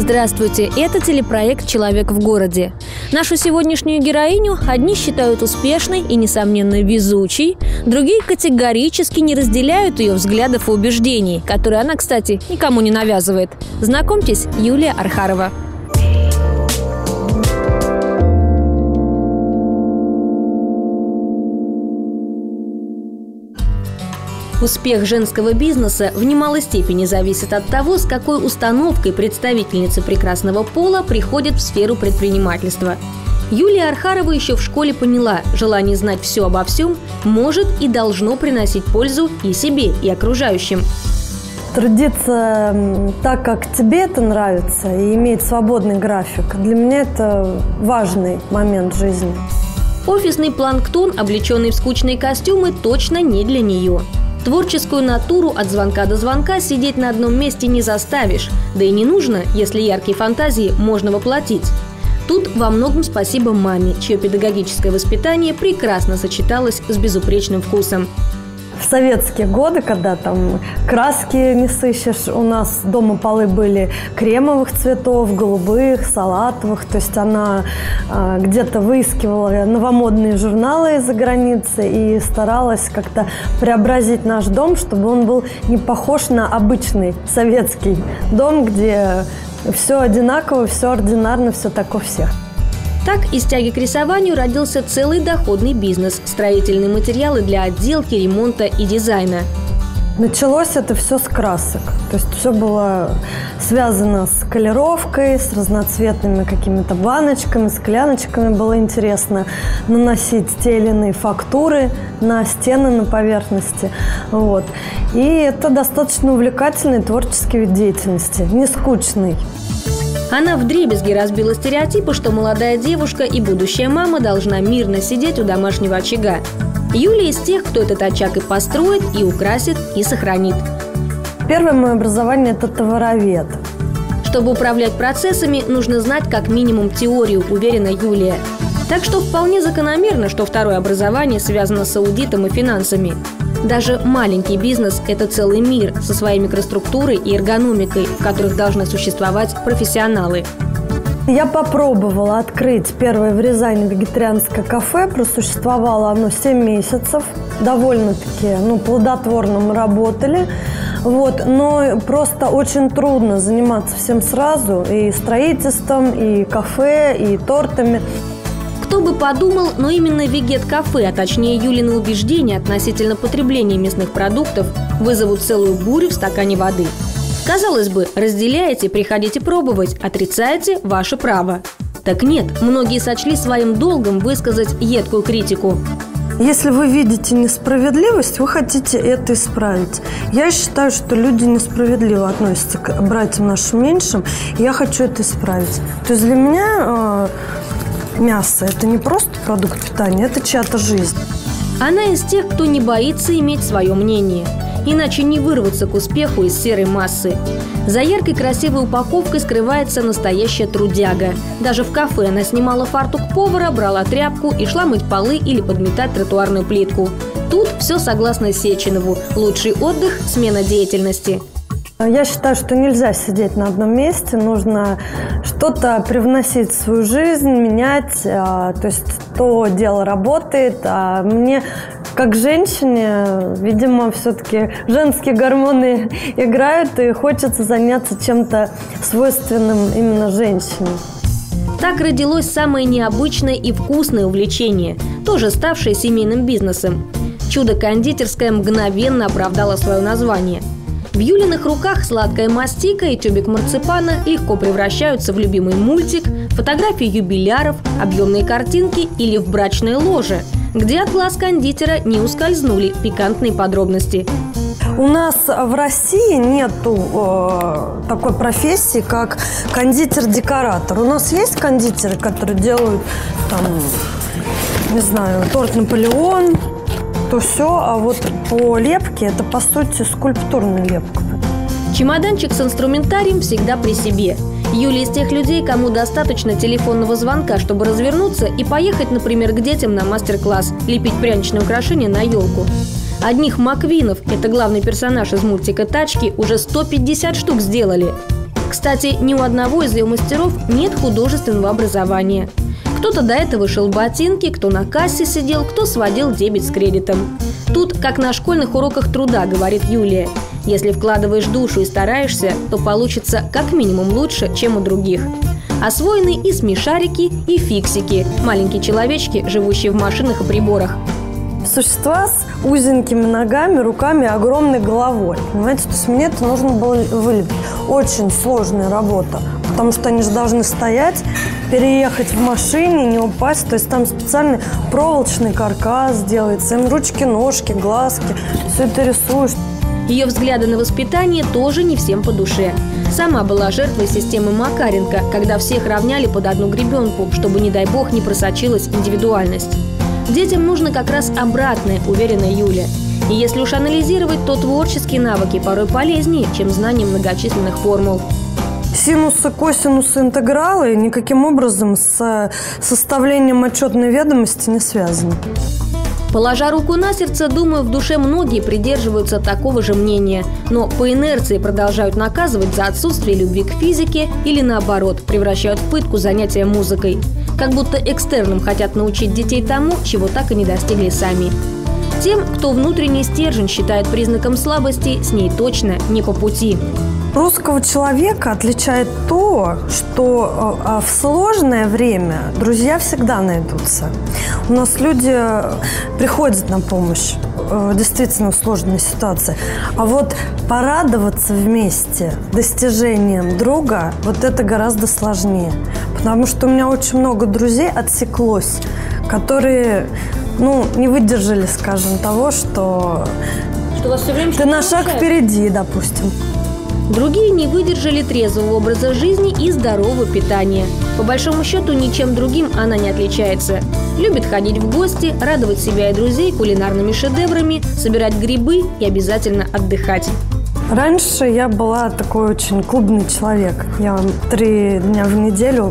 Здравствуйте, это телепроект «Человек в городе». Нашу сегодняшнюю героиню одни считают успешной и, несомненно, везучей, другие категорически не разделяют ее взглядов и убеждений, которые она, кстати, никому не навязывает. Знакомьтесь, Юлия Архарова. Успех женского бизнеса в немалой степени зависит от того, с какой установкой представительницы прекрасного пола приходят в сферу предпринимательства. Юлия Архарова еще в школе поняла, желание знать все обо всем может и должно приносить пользу и себе, и окружающим. Трудиться так, как тебе это нравится, и иметь свободный график, для меня это важный момент в жизни. Офисный планктон, облеченный в скучные костюмы, точно не для нее. Творческую натуру от звонка до звонка сидеть на одном месте не заставишь, да и не нужно, если яркие фантазии можно воплотить. Тут во многом спасибо маме, чье педагогическое воспитание прекрасно сочеталось с безупречным вкусом. В советские годы, когда там краски не сыщешь, у нас дома полы были кремовых цветов, голубых, салатовых. То есть она где-то выискивала новомодные журналы из-за границы и старалась как-то преобразить наш дом, чтобы он был не похож на обычный советский дом, где все одинаково, все ординарно, все так у всех. Так, из тяги к рисованию родился целый доходный бизнес – строительные материалы для отделки, ремонта и дизайна. Началось это все с красок. То есть все было связано с колеровкой, с разноцветными какими-то баночками, скляночками. Было интересно наносить те или иные фактуры на стены, на поверхности. Вот. И это достаточно увлекательный творческий вид деятельности, не скучный. Она вдребезги разбила стереотипы, что молодая девушка и будущая мама должна мирно сидеть у домашнего очага. Юлия из тех, кто этот очаг и построит, и украсит, и сохранит. Первое мое образование – это товаровед. Чтобы управлять процессами, нужно знать как минимум теорию, уверена Юлия. Так что вполне закономерно, что второе образование связано с аудитом и финансами. Даже маленький бизнес – это целый мир со своей микроструктурой и эргономикой, в которых должны существовать профессионалы. Я попробовала открыть первое в Рязани вегетарианское кафе. Просуществовало оно 7 месяцев. Довольно-таки плодотворно мы работали. Но просто очень трудно заниматься всем сразу. И строительством, и кафе, и тортами. Кто бы подумал, но именно вегет-кафе, а точнее Юлины убеждения относительно потребления мясных продуктов, вызовут целую бурю в стакане воды. Казалось бы, разделяете, приходите пробовать, отрицаете – ваше право. Так нет, многие сочли своим долгом высказать едкую критику. Если вы видите несправедливость, вы хотите это исправить. Я считаю, что люди несправедливо относятся к братьям нашим меньшим, и я хочу это исправить. То есть для меня мясо – это не просто продукт питания, это чья-то жизнь. Она из тех, кто не боится иметь свое мнение. Иначе не вырваться к успеху из серой массы. За яркой красивой упаковкой скрывается настоящая трудяга. Даже в кафе она снимала фартук повара, брала тряпку и шла мыть полы или подметать тротуарную плитку. Тут все согласно Сеченову. Лучший отдых – смена деятельности. Я считаю, что нельзя сидеть на одном месте, нужно что-то привносить в свою жизнь, менять, то есть то дело работает, а мне, как женщине, видимо, все-таки женские гормоны играют, и хочется заняться чем-то свойственным именно женщине. Так родилось самое необычное и вкусное увлечение, тоже ставшее семейным бизнесом. Чудо-кондитерское мгновенно оправдало свое название. В Юлиных руках сладкая мастика и тюбик марципана легко превращаются в любимый мультик, фотографии юбиляров, объемные картинки или в брачное ложе, где от глаз кондитера не ускользнули пикантные подробности. У нас в России нету такой профессии, как кондитер-декоратор. У нас есть кондитеры, которые делают, торт «Наполеон», то все, а вот по лепке это, по сути, скульптурная лепка. Чемоданчик с инструментарием всегда при себе. Юлия из тех людей, кому достаточно телефонного звонка, чтобы развернуться и поехать, например, к детям на мастер-класс лепить пряничные украшения на елку. Одних Маквинов, это главный персонаж из мультика «Тачки», уже 150 штук сделали. Кстати, ни у одного из ее мастеров нет художественного образования. Кто-то до этого шил ботинки, кто на кассе сидел, кто сводил дебет с кредитом. Тут, как на школьных уроках труда, говорит Юлия. Если вкладываешь душу и стараешься, то получится как минимум лучше, чем у других. Освоены и смешарики, и фиксики – маленькие человечки, живущие в машинах и приборах. Существа с узенькими ногами, руками и огромной головой. Понимаете, то есть мне это нужно было вылепить. Очень сложная работа, потому что они же должны стоять, переехать в машине, не упасть. То есть там специальный проволочный каркас делается, им ручки, ножки, глазки. Все это рисуешь. Ее взгляды на воспитание тоже не всем по душе. Сама была жертвой системы Макаренко, когда всех равняли под одну гребенку, чтобы, не дай бог, не просочилась индивидуальность. Детям нужно как раз обратное, уверена Юля. И если уж анализировать, то творческие навыки порой полезнее, чем знание многочисленных формул. Синусы, косинусы, интегралы никаким образом с составлением отчетной ведомости не связаны. Положа руку на сердце, думаю, в душе многие придерживаются такого же мнения, но по инерции продолжают наказывать за отсутствие любви к физике или, наоборот, превращают в пытку занятия музыкой. Как будто экстерном хотят научить детей тому, чего так и не достигли сами. Тем, кто внутренний стержень считает признаком слабости, с ней точно не по пути. Русского человека отличает то, что в сложное время друзья всегда найдутся. У нас люди приходят на помощь действительно в сложной ситуации. А вот порадоваться вместе достижением друга, вот это гораздо сложнее. Потому что у меня очень много друзей отсеклось, которые, не выдержали, скажем, того, что вас все время ты на шаг впереди, допустим. Другие не выдержали трезвого образа жизни и здорового питания. По большому счету, ничем другим она не отличается. Любит ходить в гости, радовать себя и друзей кулинарными шедеврами, собирать грибы и обязательно отдыхать. Раньше я была такой очень клубный человек. Я 3 дня в неделю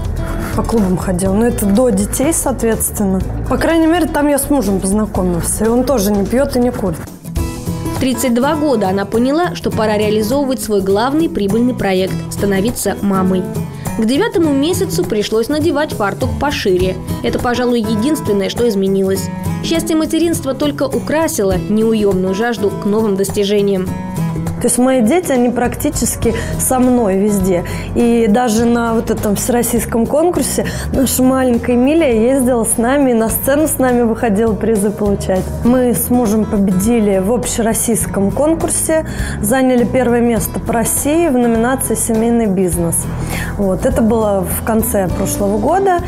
по клубам ходила. Но это до детей, соответственно. По крайней мере, там я с мужем познакомился. И он тоже не пьет и не курит. В 32 года она поняла, что пора реализовывать свой главный прибыльный проект – становиться мамой. К 9-му месяцу пришлось надевать фартук пошире. Это, пожалуй, единственное, что изменилось. Счастье материнства только украсило неуемную жажду к новым достижениям. То есть мои дети, они практически со мной везде. И даже на вот этом всероссийском конкурсе наша маленькая Эмилия ездила с нами, на сцену с нами выходила призы получать. Мы с мужем победили в общероссийском конкурсе, заняли 1-е место по России в номинации «Семейный бизнес». Вот, это было в конце прошлого года.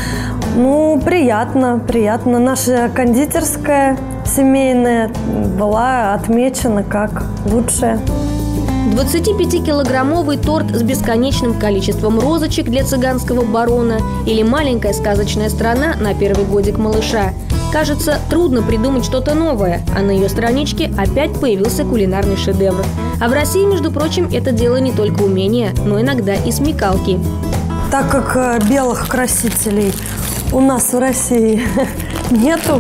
Приятно. Наша кондитерская семейная была отмечена как лучшая. 25-килограммовый торт с бесконечным количеством розочек для цыганского барона или маленькая сказочная страна на 1-й годик малыша. Кажется, трудно придумать что-то новое, а на ее страничке опять появился кулинарный шедевр. А в России, между прочим, это дело не только умения, но иногда и смекалки. Так как белых красителей у нас в России нету,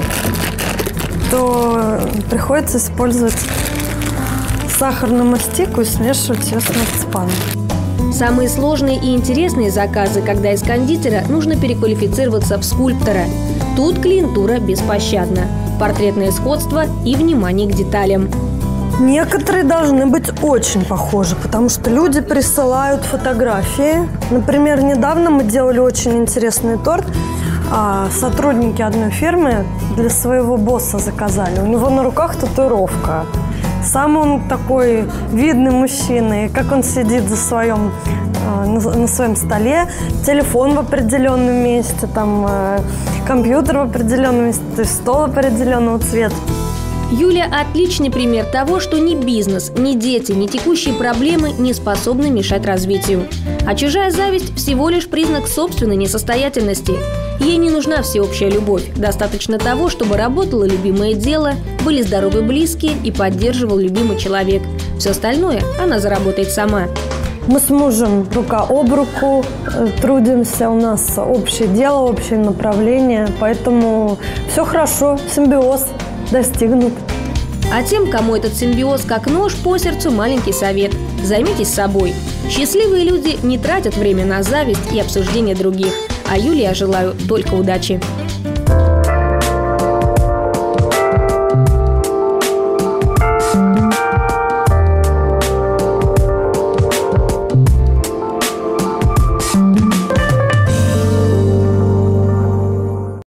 то приходится использовать сахарную мастику и смешивать ее с марципаном. Самые сложные и интересные заказы, когда из кондитера нужно переквалифицироваться в скульптора. Тут клиентура беспощадна. Портретное сходство и внимание к деталям. Некоторые должны быть очень похожи, потому что люди присылают фотографии. Например, недавно мы делали очень интересный торт. Сотрудники одной фирмы для своего босса заказали. У него на руках татуировка. Сам он такой видный мужчина. И как он сидит на своем столе, телефон в определенном месте, компьютер в определенном месте, стол определенного цвета. Юля – отличный пример того, что ни бизнес, ни дети, ни текущие проблемы не способны мешать развитию. А чужая зависть – всего лишь признак собственной несостоятельности. Ей не нужна всеобщая любовь. Достаточно того, чтобы работало любимое дело, были здоровы близкие и поддерживал любимый человек. Все остальное она заработает сама. Мы с мужем рука об руку трудимся, у нас общее дело, общее направление, поэтому все хорошо, симбиоз достигнут. А тем, кому этот симбиоз как нож по сердцу, маленький совет. Займитесь собой. Счастливые люди не тратят время на зависть и обсуждение других. А Юле я желаю только удачи.